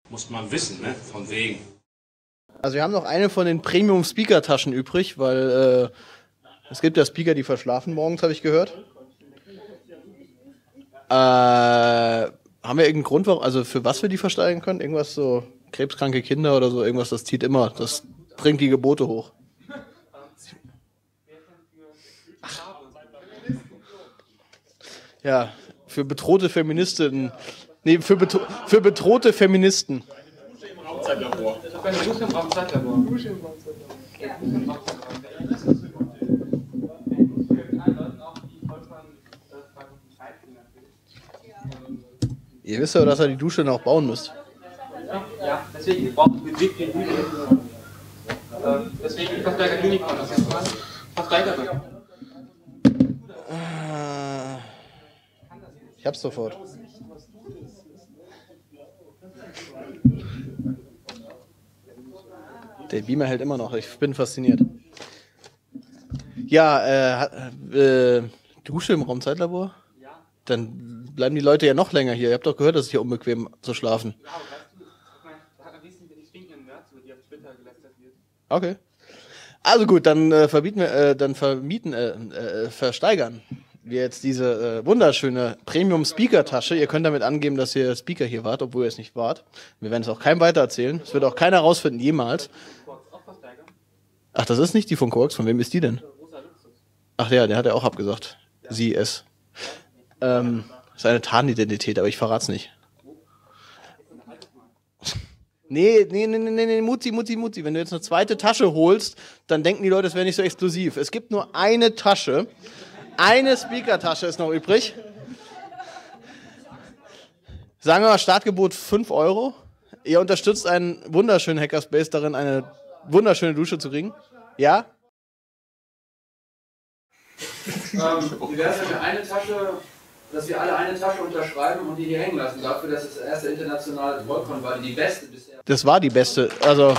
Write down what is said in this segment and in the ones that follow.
Muss man wissen, ne? Von wegen. Also wir haben noch eine von den Premium-Speaker-Taschen übrig, weil es gibt ja Speaker, die verschlafen morgens, habe ich gehört. Haben wir irgendeinen Grund, also für was wir die versteigern können? Irgendwas so krebskranke Kinder oder so, irgendwas, das zieht immer, das bringt die Gebote hoch. Ach. Ja, für bedrohte Feministinnen. Nee, für bedrohte Feministen. Dusche im Raumzeitlabor. Ich habe eine Dusche im Raumzeitlabor. Dusche im Raumzeitlabor. Ja. Ihr wisst ja, dass ihr die Dusche noch bauen müsst. Ja, deswegen brauchen wir Budget für deswegen die Versteiger Unicorn. Das ist was? Versteiger. Ich hab's sofort. Der Beamer hält immer noch. Ich bin fasziniert. Ja, Dusche im Raumzeitlabor? Ja. Dann bleiben die Leute ja noch länger hier. Ihr habt doch gehört, dass es hier unbequem zu schlafen. Ja, aber weißt du, ich wissen wir die stinkenden Nerds, über die auf Twitter gelästert wird. Okay. Also gut, dann versteigern wir jetzt diese wunderschöne Premium-Speaker-Tasche. Ihr könnt damit angeben, dass ihr Speaker hier wart, obwohl ihr es nicht wart. Wir werden es auch keinem weitererzählen. Es wird auch keiner rausfinden, jemals. Ach, das ist nicht die von Quarks. Von wem ist die denn? Ach ja, der hat ja auch abgesagt. Sie, es. Ist eine Tarnidentität, aber ich verrat's nicht. Nee, Mutti. Wenn du jetzt eine zweite Tasche holst, dann denken die Leute, es wäre nicht so exklusiv. Es gibt nur eine Tasche. Eine Speaker-Tasche ist noch übrig. Sagen wir mal, Startgebot 5 €. Ihr unterstützt einen wunderschönen Hackerspace darin, eine wunderschöne Dusche zu kriegen. Ja? Wie wäre es, wenn wir alle eine Tasche unterschreiben und die hier hängen lassen, dafür, dass es das erste internationale Trollcon war, die beste bisher. Das war die beste, also...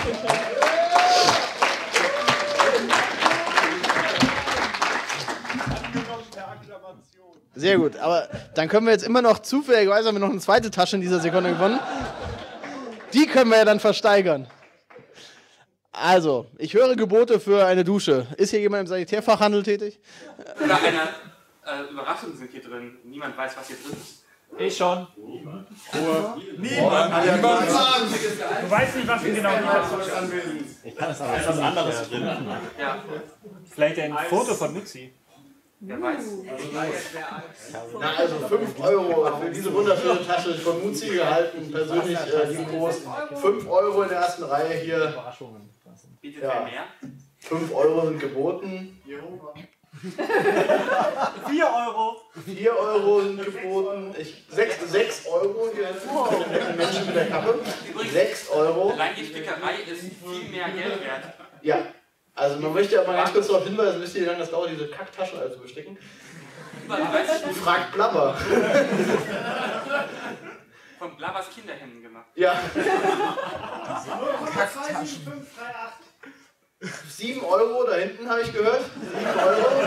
Sehr gut, aber dann können wir jetzt immer noch zufälligerweise haben wir noch eine zweite Tasche in dieser Sekunde gewonnen. Die können wir ja dann versteigern. Also, ich höre Gebote für eine Dusche. Ist hier jemand im Sanitärfachhandel tätig? Oder eine Überraschung sind hier drin. Niemand weiß, was hier drin ist. Ich schon. Niemand. Du weißt nicht, was wir genau anwenden. Ich kann es aber etwas anderes finden. Ja. Vielleicht ein Foto von Nutzi. Wer weiß. Na, also 5 € für diese wunderschöne Tasche von Muzi gehalten, persönlich lieben Groß. 5 € in der ersten Reihe hier. Bietet wer mehr? 5 € sind geboten. 4 €. 4 € sind geboten. 6 € hier den Menschen mit der Kappe. 6 €. Allein die Stickerei ist viel mehr Geld wert. Ja. Also man möchte ja mal ganz kurz darauf hinweisen, wisst ihr, wie lange das dauert, diese Kacktaschen alle zu besticken? Fragt Blabber. Von Blabbers Kinderhänden gemacht. Ja. Kacktaschen. 7 € da hinten, habe ich gehört. 7 €.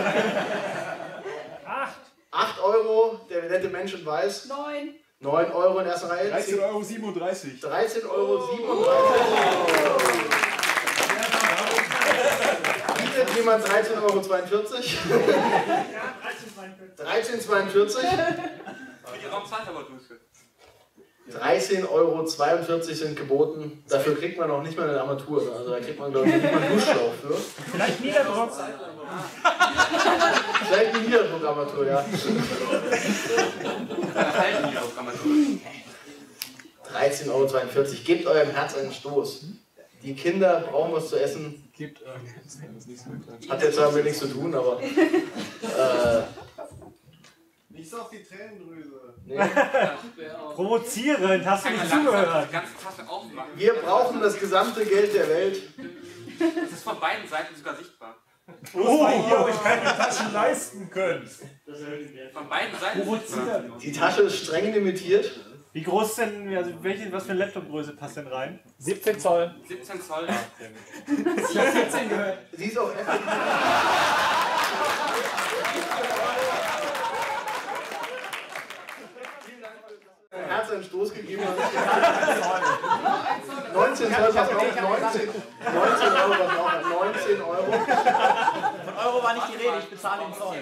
8 €, der nette Mensch in Weiß. 9 € in erster Reihe. 13,37 €. 13,37 €. Bietet jemand 13,42 €? Ja, 13,42 €. Für die Raumzeitlabor-Dusche. 13,42 € sind geboten. Dafür kriegt man auch nicht mal eine Armatur. Also da kriegt man, glaube ich, nicht mal einen Duschschlauch für. vielleicht Niederdruck. Vielleicht eine Niederdruckarmatur, ja. 13,42 €. Gebt eurem Herz einen Stoß. Die Kinder brauchen was zu essen. Hat jetzt damit nichts zu tun, aber... Nicht so auf die Tränendrüse. Nee. Provozierend, hast du nicht zugehört? Die ganze Tasche aufmachen. Wir brauchen das gesamte Geld der Welt. Das ist von beiden Seiten sogar sichtbar. Weil ihr euch keine Taschen leisten könnt. Von beiden Seiten sichtbar. Die Tasche ist streng limitiert. Wie groß denn, also was für eine Laptopgröße passt denn rein? 17 Zoll. 17 Zoll. Ich habe 14 gehört. Sie ist auch effektiv. Herz einen Stoß gegeben hat. 19 Zoll, was auch 19 Euro, was auch 19 Euro. Von Euro war nicht die Rede, ich bezahle den Zoll.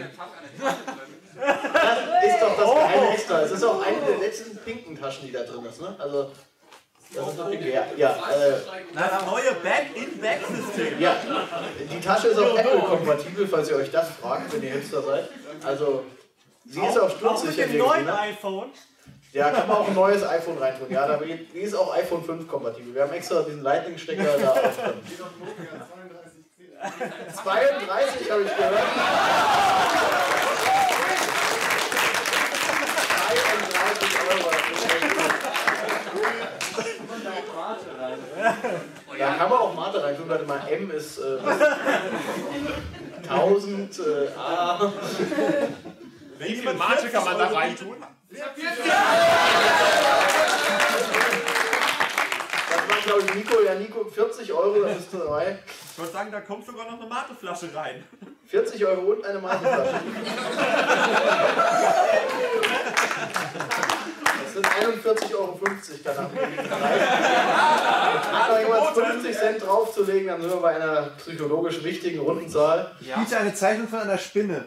Das ist doch das geile Extra. Es ist auch eine der letzten pinken Taschen, die da drin ist, ne? Also, das ist doch irgendwie, Das neue Back-in-Back-System. ja, die Tasche ist auch Apple-kompatibel, falls ihr euch das fragt, wenn ihr Hipster seid. Also, sie ist auch Auch mit sturzsicher. dem neuen iPhone. Ja, kann man auch ein neues iPhone reintun. Ja, die ist auch iPhone 5 kompatibel. Wir haben extra diesen Lightning-Stecker da auch drin. 32 habe ich gehört. 32 Euro. Da kann man auch Mate reintun. Warte mal, M ist 1000 A. Wie viel Mate kann man da reintun? Das war, glaube ich, Nico. Ja, Nico, 40 Euro, das ist dabei. Ich würde sagen, da kommt sogar noch eine Mateflasche rein. 40 Euro und eine Mateflasche. Das sind 41,50 Euro, kann Hat noch jemand 50 Cent draufzulegen, dann sind wir bei einer psychologisch wichtigen runden Zahl. Ja. Biete eine Zeichnung von einer Spinne.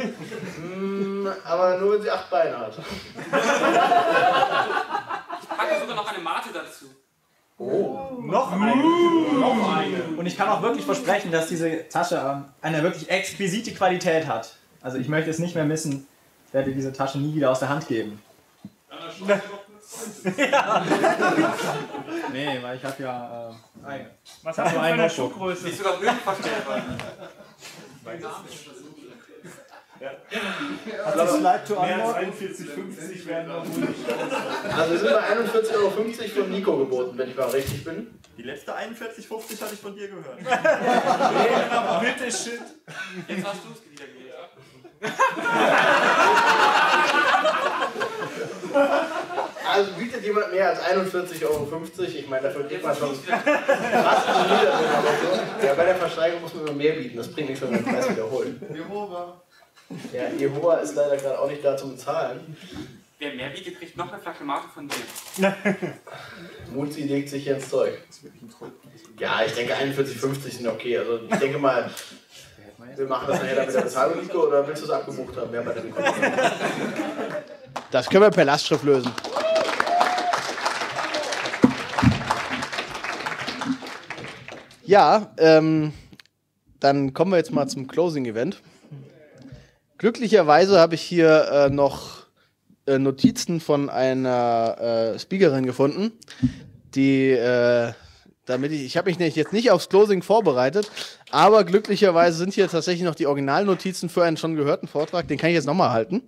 Aber nur wenn sie 8 Beine hat. Ich packe sogar noch eine Mate dazu. Oh. Noch eine. Und ich kann auch wirklich versprechen, dass diese Tasche eine wirklich exquisite Qualität hat. Also ich möchte es nicht mehr missen. Ich werde diese Tasche nie wieder aus der Hand geben. Ja. Nee, weil ich habe ja eine. Was hast du für eine Schuhgröße? Die ist sogar höhenverstellbar. Das Slide to Mehr als Unlock. 41,50 werden noch wohl nicht. Also wir sind bei 41,50 Euro von Nico geboten, wenn ich mal richtig bin. Die letzte 41,50 hatte ich von dir gehört. Bitte shit. Jetzt hast du es wieder gewählt. Also bietet jemand mehr als 41,50 Euro? Ich meine, dafür kriegt man schon fast einen Niedersinn oder so. Ja, bei der Versteigerung muss man immer mehr bieten, das bringt nichts, wenn wir den Preis wiederholen. Jehova. Ja, Jehova ist leider gerade auch nicht da zum Bezahlen. Wer mehr bietet, kriegt noch eine Flasche Mate von dir. Muzi legt sich hier ins Zeug. Ja, ich denke 41,50 sind okay. Also ich denke mal, wir machen das nachher dann mit der Bezahlung, Nico, oder willst du es abgebucht haben? Wer bei der Nico? Das können wir per Lastschrift lösen. Ja, dann kommen wir jetzt mal zum Closing-Event. Glücklicherweise habe ich hier noch Notizen von einer Speakerin gefunden, die, ich habe mich jetzt nicht aufs Closing vorbereitet, aber glücklicherweise sind hier tatsächlich noch die Originalnotizen für einen schon gehörten Vortrag, den kann ich jetzt nochmal halten.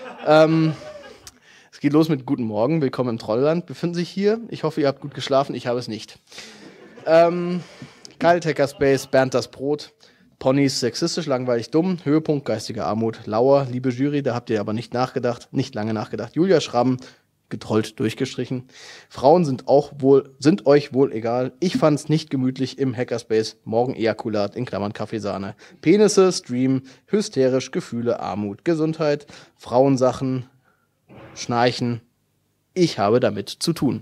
Es geht los mit Guten Morgen, willkommen im Trollland, befinden sich hier. Ich hoffe, ihr habt gut geschlafen, ich habe es nicht. Kalt, Hackerspace, Bernd das Brot, Ponys, sexistisch, langweilig, dumm, Höhepunkt, geistige Armut, Lauer, liebe Jury, da habt ihr aber nicht lange nachgedacht, Julia Schramm, getrollt, durchgestrichen. Frauen sind euch wohl egal. Ich fand's nicht gemütlich im Hackerspace. Morgen Ejakulat, in Klammern Kaffeesahne. Penisse, Stream, hysterisch, Gefühle, Armut, Gesundheit, Frauensachen, Schnarchen. Ich habe damit zu tun.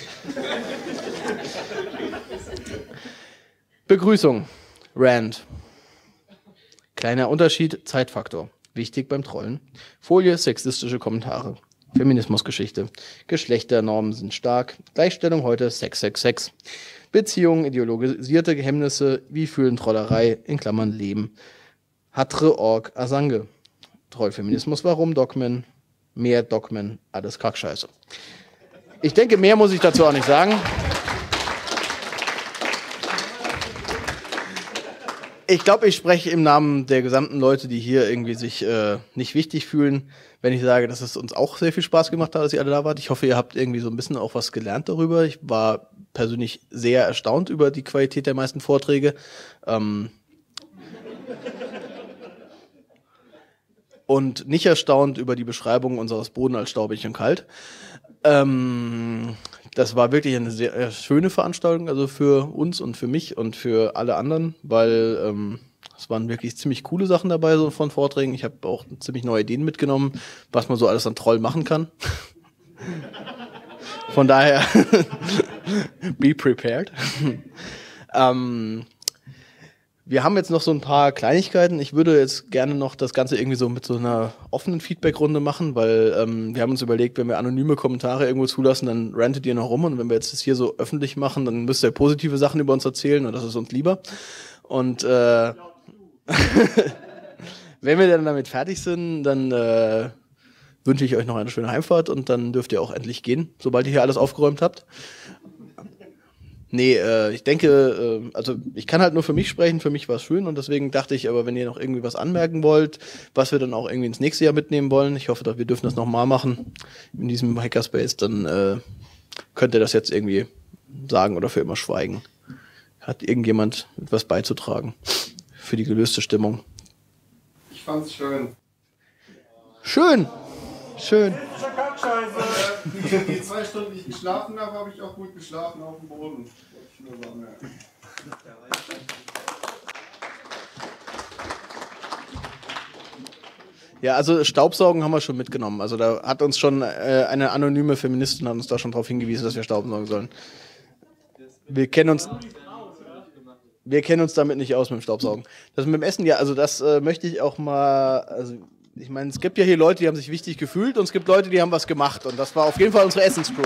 Begrüßung. Rand. Kleiner Unterschied, Zeitfaktor. Wichtig beim Trollen. Folie, sexistische Kommentare. Feminismusgeschichte. Geschlechternormen sind stark. Gleichstellung heute, Sex. Beziehungen, ideologisierte Hemmnisse, wie fühlen Trollerei, in Klammern Leben. Hatre Org Asange. Trollfeminismus, warum Dogmen? Mehr Dogmen, alles Kackscheiße. Ich denke, mehr muss ich dazu auch nicht sagen. Ich glaube, ich spreche im Namen der gesamten Leute, die hier irgendwie sich nicht wichtig fühlen, wenn ich sage, dass es uns auch sehr viel Spaß gemacht hat, dass ihr alle da wart. Ich hoffe, ihr habt irgendwie so ein bisschen auch was gelernt darüber. Ich war persönlich sehr erstaunt über die Qualität der meisten Vorträge. Und nicht erstaunt über die Beschreibung unseres Boden als staubig und kalt. Das war wirklich eine sehr schöne Veranstaltung, also für uns und für mich und für alle anderen, weil es waren wirklich ziemlich coole Sachen dabei so von Vorträgen. Ich habe auch ziemlich neue Ideen mitgenommen, was man so alles an Troll machen kann. Von daher Be prepared. Wir haben jetzt noch so ein paar Kleinigkeiten. Ich würde jetzt gerne noch das Ganze irgendwie so mit so einer offenen Feedback-Runde machen, weil wir haben uns überlegt, wenn wir anonyme Kommentare irgendwo zulassen, dann rantet ihr noch rum. Und wenn wir jetzt das hier so öffentlich machen, dann müsst ihr positive Sachen über uns erzählen und das ist uns lieber. Und wenn wir dann damit fertig sind, dann wünsche ich euch noch eine schöne Heimfahrt und dann dürft ihr auch endlich gehen, sobald ihr hier alles aufgeräumt habt. Nee, ich denke, also ich kann halt nur für mich sprechen, für mich war es schön und deswegen dachte ich, aber wenn ihr noch irgendwie was anmerken wollt, was wir dann auch irgendwie ins nächste Jahr mitnehmen wollen, ich hoffe, wir dürfen das nochmal machen in diesem Hackerspace, dann könnt ihr das jetzt irgendwie sagen oder für immer schweigen. Hat irgendjemand etwas beizutragen für die gelöste Stimmung? Ich fand's schön. Schön! Schön! Die 2 Stunden, die ich geschlafen habe, habe ich auch gut geschlafen auf dem Boden. Wollte ich nur sagen, ja. Ja, also Staubsaugen haben wir schon mitgenommen. Also da hat uns schon eine anonyme Feministin hat uns da schon darauf hingewiesen, dass wir Staubsaugen sollen. Wir kennen uns damit nicht aus mit dem Staubsaugen. Das mit dem Essen, ja, also das möchte ich auch mal, also ich meine, es gibt ja hier Leute, die haben sich wichtig gefühlt und es gibt Leute, die haben was gemacht und das war auf jeden Fall unsere Essenscrew.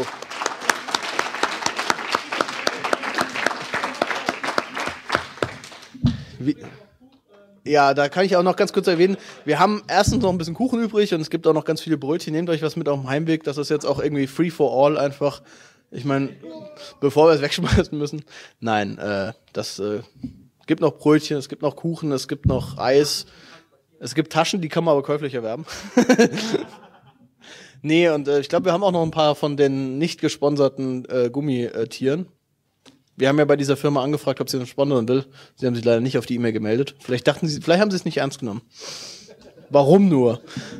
Ja, da kann ich auch noch ganz kurz erwähnen, wir haben erstens noch ein bisschen Kuchen übrig und es gibt auch noch ganz viele Brötchen. Nehmt euch was mit auf dem Heimweg, das ist jetzt auch irgendwie free for all einfach. Ich meine, bevor wir es wegschmeißen müssen. Nein, das gibt noch Brötchen, es gibt noch Kuchen, es gibt noch Eis. Es gibt Taschen, die kann man aber käuflich erwerben. Nee, und ich glaube, wir haben auch noch ein paar von den nicht gesponserten Gummitieren. Wir haben ja bei dieser Firma angefragt, ob sie uns sponsern will. Sie haben sich leider nicht auf die E-Mail gemeldet. Vielleicht haben sie es nicht ernst genommen. Warum nur?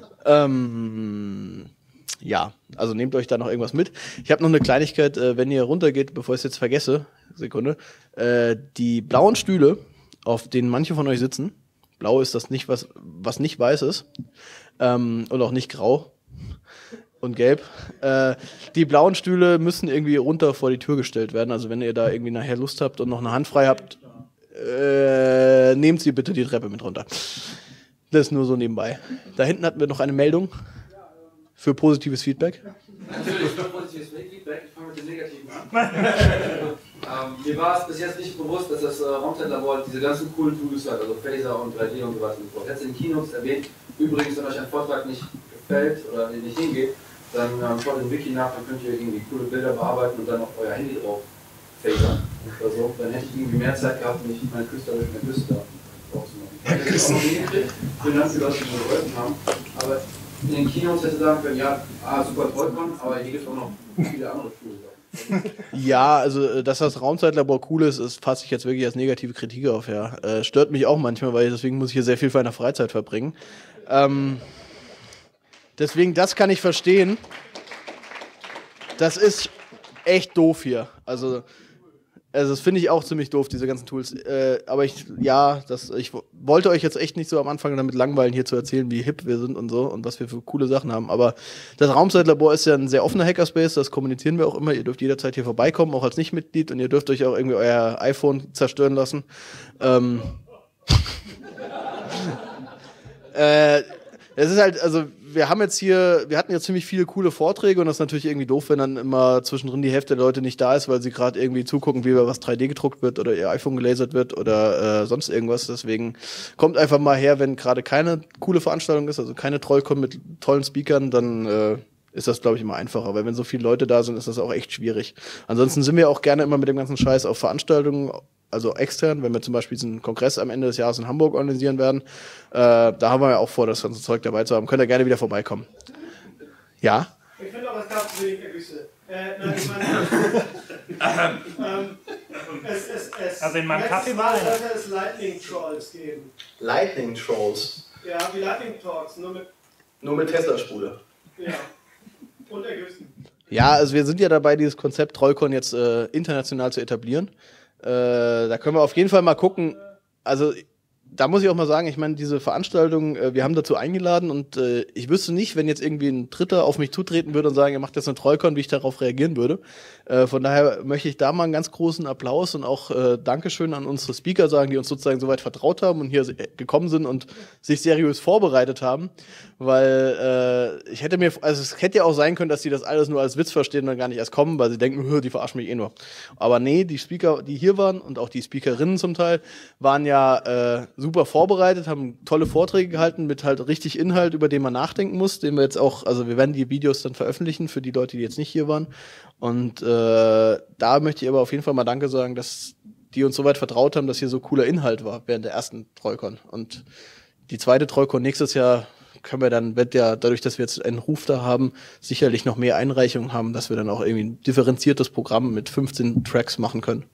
Ja, also nehmt euch da noch irgendwas mit. Ich habe noch eine Kleinigkeit, wenn ihr runtergeht, bevor ich es jetzt vergesse, Sekunde, die blauen Stühle, auf denen manche von euch sitzen, blau ist das nicht, was nicht weiß ist, und auch nicht grau und gelb. Die blauen Stühle müssen irgendwie runter vor die Tür gestellt werden. Also wenn ihr da irgendwie nachher Lust habt und noch eine Hand frei habt, nehmt sie bitte die Treppe mit runter. Das nur so nebenbei. Da hinten hatten wir noch eine Meldung für positives Feedback. Natürlich, für positives Feedback. Ich fange mit dem Negativen an. Mir war es bis jetzt nicht bewusst, dass das Raumzeitlabor diese ganzen coolen Tools hat, also Phaser und 3D und so weiter und so fort. Jetzt in den Keynotes erwähnt. Übrigens, wenn euch ein Vortrag nicht gefällt oder nicht hingeht, dann schaut im Wiki nach, dann könnt ihr irgendwie coole Bilder bearbeiten und dann auf euer Handy drauf phasern oder so. Dann hätte ich irgendwie mehr Zeit gehabt, nicht meine künstlerische Küste da rauszumachen. Ich hätte das auch noch hingekriegt. Vielen Dank für das, dass wir geholfen haben. Aber in den Keynotes hätte sagen können, ja, super Trollcon, aber hier gibt es auch noch viele andere Tools. Ja, also dass das Raumzeitlabor cool ist, fasse ich jetzt wirklich als negative Kritik auf, ja. Stört mich auch manchmal, weil deswegen muss ich hier sehr viel für meine Freizeit verbringen. Deswegen, das kann ich verstehen. Das ist echt doof hier. Also das finde ich auch ziemlich doof, diese ganzen Tools. Aber ich wollte euch jetzt echt nicht so am Anfang damit langweilen, hier zu erzählen, wie hip wir sind und so und was wir für coole Sachen haben. Aber das Raumzeitlabor ist ja ein sehr offener Hackerspace, das kommunizieren wir auch immer. Ihr dürft jederzeit hier vorbeikommen, auch als Nichtmitglied, und ihr dürft euch auch irgendwie euer iPhone zerstören lassen. Es ist halt, also wir hatten jetzt ziemlich viele coole Vorträge und das ist natürlich irgendwie doof, wenn dann immer zwischendrin die Hälfte der Leute nicht da ist, weil sie gerade irgendwie zugucken, wie was 3D gedruckt wird oder ihr iPhone gelasert wird oder sonst irgendwas. Deswegen kommt einfach mal her, wenn gerade keine coole Veranstaltung ist, also keine Trollcon mit tollen Speakern, dann ist das, glaube ich, immer einfacher, weil wenn so viele Leute da sind, ist das auch echt schwierig. Ansonsten sind wir auch gerne immer mit dem ganzen Scheiß auf Veranstaltungen, also extern, wenn wir zum Beispiel diesen Kongress am Ende des Jahres in Hamburg organisieren werden, da haben wir ja auch vor, das ganze Zeug dabei zu haben. Könnt ihr gerne wieder vorbeikommen. Ja? Ich finde aber, es gab zu wenig Ergüsse. Nein, ich meine, Also in meinem Kaffee war sollte es Lightning Trolls geben. Lightning Trolls. Ja, wie Lightning Talks, Nur mit Tesla-Spule. Ja. Und Ergüssen. Ja, also wir sind ja dabei, dieses Konzept Trollcon jetzt international zu etablieren. Da können wir auf jeden Fall mal gucken. Also da muss ich auch mal sagen, ich meine, diese Veranstaltung, wir haben dazu eingeladen und ich wüsste nicht, wenn jetzt irgendwie ein Dritter auf mich zutreten würde und sagen, er macht jetzt eine Trollcon, wie ich darauf reagieren würde. Von daher möchte ich da mal einen ganz großen Applaus und auch Dankeschön an unsere Speaker sagen, die uns sozusagen soweit vertraut haben und hier gekommen sind und sich seriös vorbereitet haben, weil es hätte ja auch sein können, dass die das alles nur als Witz verstehen und gar nicht erst kommen, weil sie denken, die verarschen mich eh nur. Aber nee, die Speaker, die hier waren und auch die Speakerinnen zum Teil, waren ja super vorbereitet, haben tolle Vorträge gehalten mit halt richtig Inhalt, über den man nachdenken muss, den wir jetzt auch, also wir werden die Videos dann veröffentlichen für die Leute, die jetzt nicht hier waren. Und da möchte ich aber auf jeden Fall mal Danke sagen, dass die uns so weit vertraut haben, dass hier so cooler Inhalt war während der ersten Trollcon. Und die zweite Trollcon nächstes Jahr wird ja, dadurch, dass wir jetzt einen Ruf da haben, sicherlich noch mehr Einreichungen haben, dass wir dann auch irgendwie ein differenziertes Programm mit 15 Tracks machen können.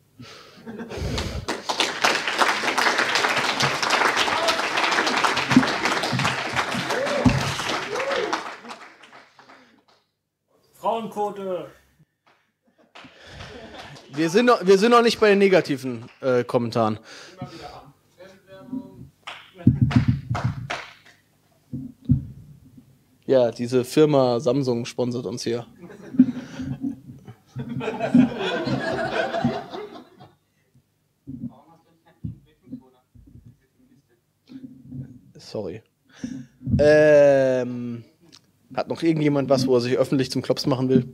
Frauenquote. Wir sind noch nicht bei den negativen Kommentaren. Ja, diese Firma Samsung sponsert uns hier. Sorry. Hat noch irgendjemand was, wo er sich öffentlich zum Klops machen will?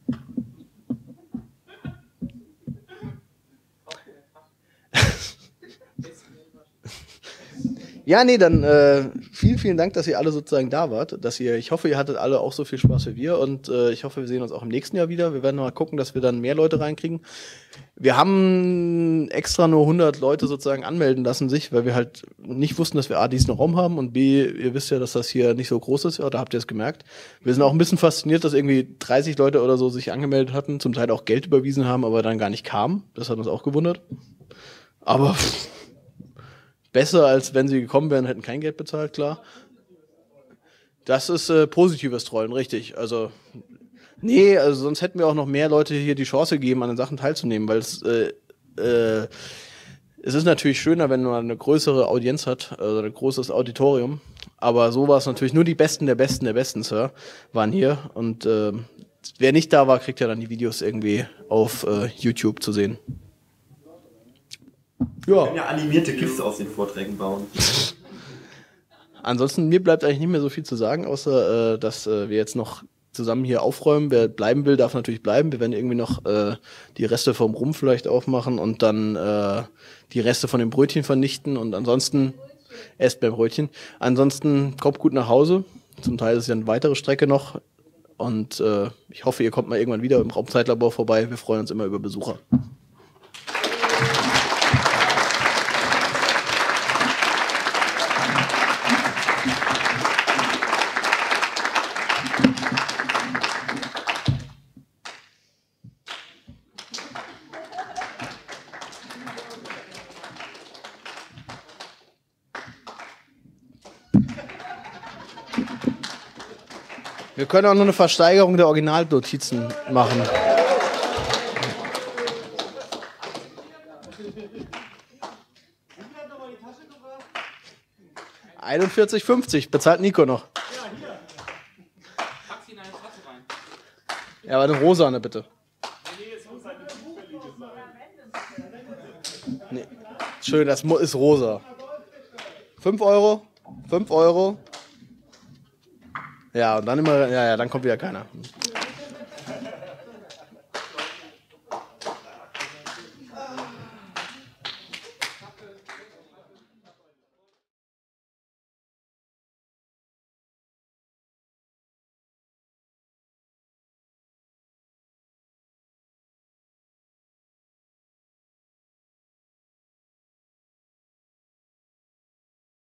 Ja, nee, dann vielen Dank, dass ihr alle sozusagen da wart. Ich hoffe, ihr hattet alle auch so viel Spaß wie wir und ich hoffe, wir sehen uns auch im nächsten Jahr wieder. Wir werden mal gucken, dass wir dann mehr Leute reinkriegen. Wir haben extra nur 100 Leute sozusagen anmelden lassen sich, weil wir halt nicht wussten, dass wir A, diesen Raum haben und B, ihr wisst ja, dass das hier nicht so groß ist, oder habt ihr es gemerkt? Wir sind auch ein bisschen fasziniert, dass irgendwie 30 Leute oder so sich angemeldet hatten, zum Teil auch Geld überwiesen haben, aber dann gar nicht kamen. Das hat uns auch gewundert. Aber besser, als wenn sie gekommen wären, hätten kein Geld bezahlt, klar. Das ist positives Trollen, richtig. Also, nee, also sonst hätten wir auch noch mehr Leute hier die Chance gegeben, an den Sachen teilzunehmen, weil es ist natürlich schöner, wenn man eine größere Audienz hat, also ein großes Auditorium. Aber so war es natürlich nur die Besten der Besten der Besten, Sir, waren hier. Und wer nicht da war, kriegt ja dann die Videos irgendwie auf YouTube zu sehen. Ja. Wir können ja animierte GIFs aus den Vorträgen bauen. Ansonsten, mir bleibt eigentlich nicht mehr so viel zu sagen, außer dass wir jetzt noch zusammen hier aufräumen. Wer bleiben will, darf natürlich bleiben. Wir werden irgendwie noch die Reste vom Rum vielleicht aufmachen und dann die Reste von dem Brötchen vernichten und ansonsten esst beim Brötchen. Ansonsten kommt gut nach Hause. Zum Teil ist es ja eine weitere Strecke noch und ich hoffe, ihr kommt mal irgendwann wieder im Raumzeitlabor vorbei. Wir freuen uns immer über Besucher. Wir können auch noch eine Versteigerung der Originalnotizen machen. 41,50 bezahlt Nico noch. Pack sie in eine Tasse rein. Ja, aber eine rosane bitte. Nee. Schön, das ist rosa. 5 Euro? 5 Euro? Ja, und dann immer, ja, dann kommt wieder keiner.